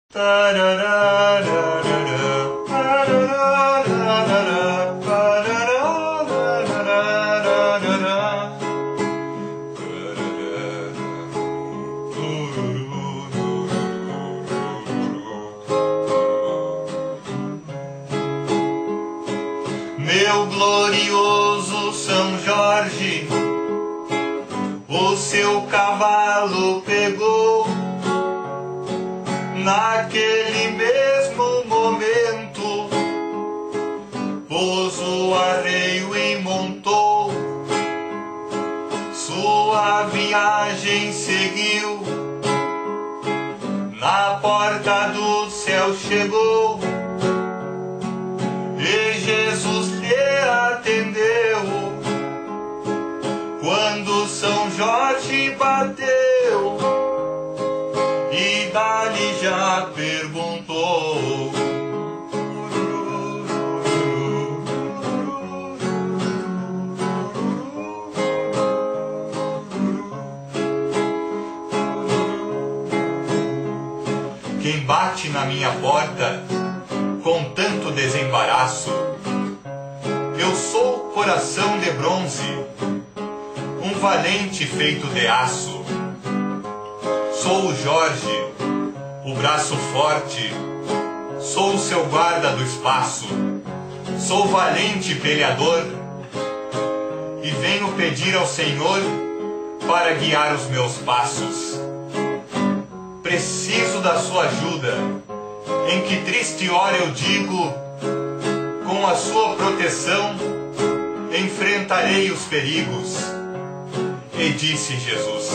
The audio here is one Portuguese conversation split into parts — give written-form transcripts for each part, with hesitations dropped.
Meu glorioso São Jorge, o seu cavalo pegou, naquele mesmo momento, pôs o arreio e montou, sua viagem seguiu, na porta do céu chegou, e Jesus lhe atendeu, quando São Jorge bateu, e dali já perguntou. Quem bate na minha porta com tanto desembaraço? Eu sou coração de bronze, um valente feito de aço. Sou o Jorge, o braço forte, sou o seu guarda do espaço. Sou valente peleador e venho pedir ao Senhor para guiar os meus passos. Preciso da sua ajuda, em que triste hora eu digo, com a sua proteção enfrentarei os perigos. E disse Jesus: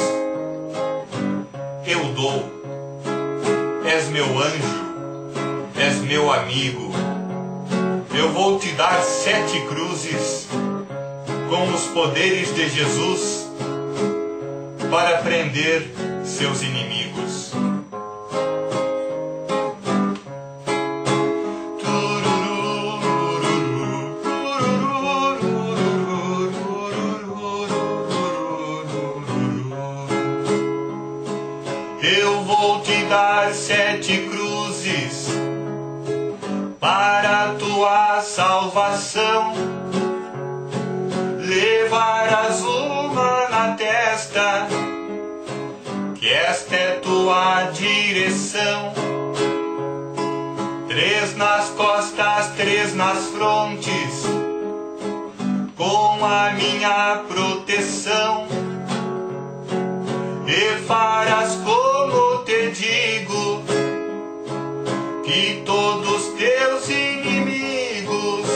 eu dou, és meu anjo, és meu amigo, eu vou te dar 7 cruzes, com os poderes de Jesus, para prender seus inimigos. Eu vou te dar 7 cruzes para a tua salvação. Levarás uma na testa, que esta é tua direção. 3 nas costas, 3 nas frontes, com a minha proteção. E farás como te digo, que todos teus inimigos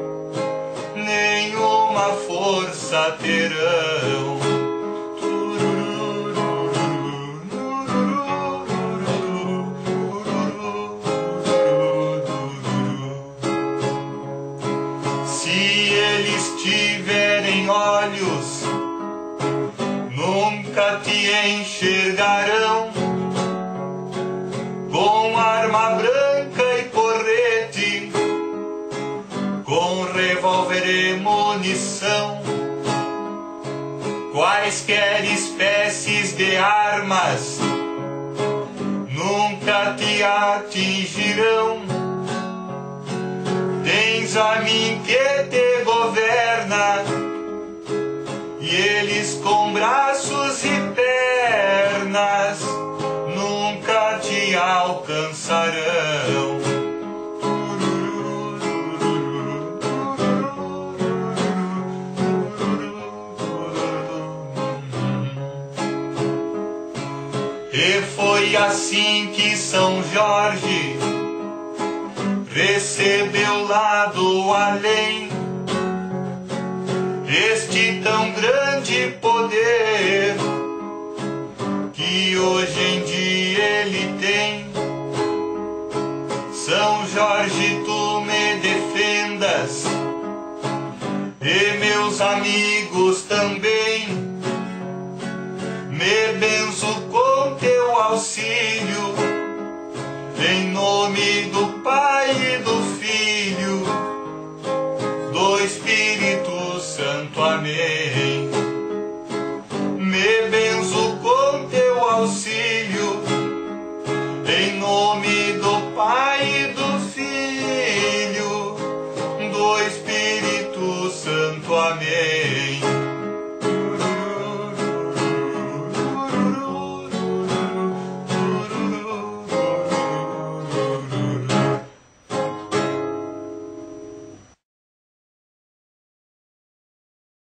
nenhuma força terão. Se eles tiverem olhos, nunca te enxergarão. Com arma branca e porrete, com revólver e munição, quaisquer espécies de armas nunca te atingirão. Tens a mim que te governa, e eles com braços e pernas nunca te alcançarão. E foi assim que São Jorge recebeu lá do além este tão grande poder que hoje em dia ele tem. São Jorge, tu me defendas, e meus amigos também. Me benzo com teu auxílio, em nome do Pai e do Filho, do Espírito Santo. Amém. Me benzo com teu auxílio, em nome nome do Pai e do Filho, do Espírito Santo. Amém.